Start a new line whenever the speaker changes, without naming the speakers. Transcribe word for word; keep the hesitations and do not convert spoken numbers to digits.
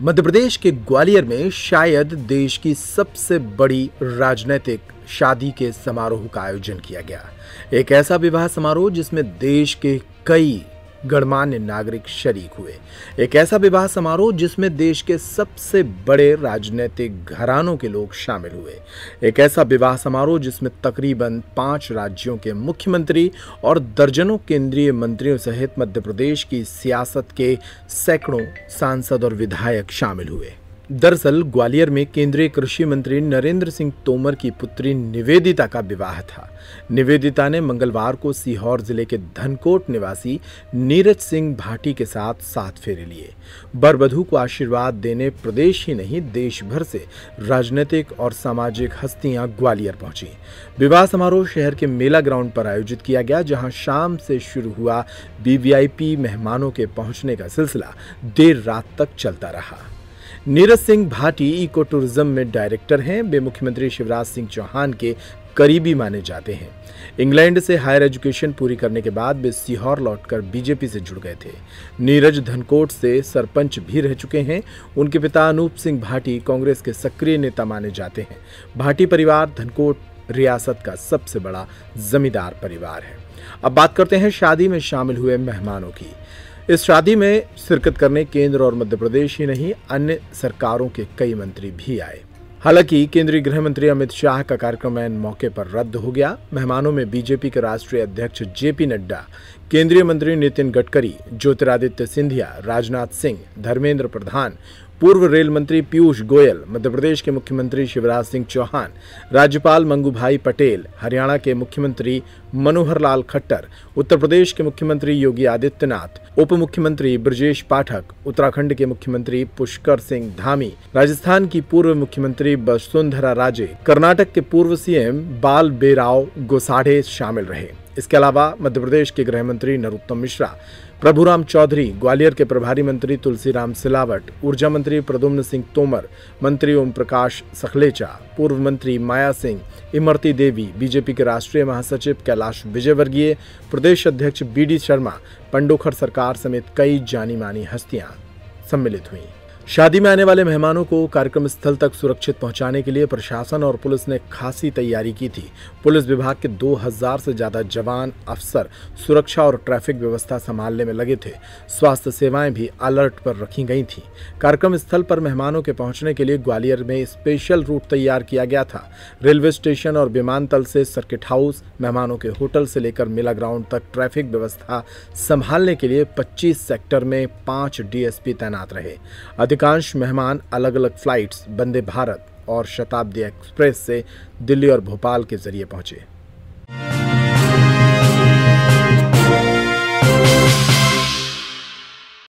मध्य प्रदेश के ग्वालियर में शायद देश की सबसे बड़ी राजनीतिक शादी के समारोह का आयोजन किया गया। एक ऐसा विवाह समारोह जिसमें देश के कई गणमान्य नागरिक शरीक हुए। एक ऐसा विवाह समारोह जिसमें देश के सबसे बड़े राजनीतिक घरानों के लोग शामिल हुए। एक ऐसा विवाह समारोह जिसमें तकरीबन पांच राज्यों के मुख्यमंत्री और दर्जनों केंद्रीय मंत्रियों सहित मध्य प्रदेश की सियासत के सैकड़ों सांसद और विधायक शामिल हुए। दरअसल ग्वालियर में केंद्रीय कृषि मंत्री नरेंद्र सिंह तोमर की पुत्री निवेदिता का विवाह था। निवेदिता ने मंगलवार को सीहोर जिले के धनकोट निवासी नीरज सिंह भाटी के साथ सात फेरे लिए। वर वधू को आशीर्वाद देने प्रदेश ही नहीं देश भर से राजनीतिक और सामाजिक हस्तियां ग्वालियर पहुंची। विवाह समारोह शहर के मेला ग्राउंड पर आयोजित किया गया, जहां शाम से शुरू हुआ वीवीआईपी मेहमानों के पहुंचने का सिलसिला देर रात तक चलता रहा। नीरज सिंह भाटी इको टूरिज्म में डायरेक्टर हैं। वे मुख्यमंत्री शिवराज सिंह चौहान के करीबी माने जाते हैं। इंग्लैंड से हायर एजुकेशन पूरी करने के बाद वे सीहोर लौटकर बीजेपी से जुड़ गए थे। नीरज धनकोट से सरपंच भी रह चुके हैं। उनके पिता अनूप सिंह भाटी कांग्रेस के सक्रिय नेता माने जाते हैं। भाटी परिवार धनकोट रियासत का सबसे बड़ा जमींदार परिवार है। अब बात करते हैं शादी में शामिल हुए मेहमानों की। इस शादी में शिरकत करने केंद्र और मध्य प्रदेश ही नहीं अन्य सरकारों के कई मंत्री भी आए। हालांकि केंद्रीय गृह मंत्री अमित शाह का कार्यक्रम ऐन मौके पर रद्द हो गया। मेहमानों में बीजेपी के राष्ट्रीय अध्यक्ष जेपी नड्डा, केंद्रीय मंत्री नितिन गडकरी, ज्योतिरादित्य सिंधिया, राजनाथ सिंह, धर्मेंद्र प्रधान, पूर्व रेल मंत्री पीयूष गोयल, मध्य प्रदेश के मुख्यमंत्री शिवराज सिंह चौहान, राज्यपाल मंगू भाई पटेल, हरियाणा के मुख्यमंत्री मनोहर लाल खट्टर, उत्तर प्रदेश के मुख्यमंत्री योगी आदित्यनाथ, उप मुख्यमंत्री ब्रजेश पाठक, उत्तराखंड के मुख्यमंत्री पुष्कर सिंह धामी, राजस्थान की पूर्व मुख्यमंत्री वसुंधरा राजे, कर्नाटक के पूर्व सीएम बाल बेराव गोसाडे शामिल रहे। इसके अलावा मध्य प्रदेश के गृह मंत्री नरोत्तम मिश्रा, प्रभुराम चौधरी, ग्वालियर के प्रभारी मंत्री तुलसीराम सिलावट, ऊर्जा मंत्री प्रद्युम्न सिंह तोमर, मंत्री ओम प्रकाश सखलेचा, पूर्व मंत्री माया सिंह, इमरती देवी, बीजेपी के राष्ट्रीय महासचिव कैलाश विजयवर्गीय, प्रदेश अध्यक्ष बी डी शर्मा, पंडोखर सरकार समेत कई जानी मानी हस्तियां सम्मिलित हुई। शादी में आने वाले मेहमानों को कार्यक्रम स्थल तक सुरक्षित पहुंचाने के लिए प्रशासन और पुलिस ने खासी तैयारी की थी। पुलिस विभाग के दो हज़ार से ज्यादा जवान अफसर सुरक्षा और ट्रैफिक व्यवस्था संभालने में लगे थे। स्वास्थ्य सेवाएं भी अलर्ट पर रखी गई थीं। कार्यक्रम स्थल पर मेहमानों के पहुंचने के लिए ग्वालियर में स्पेशल रूट तैयार किया गया था। रेलवे स्टेशन और विमानतल से सर्किट हाउस, मेहमानों के होटल से लेकर मेला ग्राउंड तक ट्रैफिक व्यवस्था संभालने के लिए पच्चीस सेक्टर में पांच डीएसपी तैनात रहे। अधिकांश मेहमान अलग अलग फ्लाइट्स, वंदे भारत और शताब्दी एक्सप्रेस से दिल्ली और भोपाल के जरिए पहुंचे।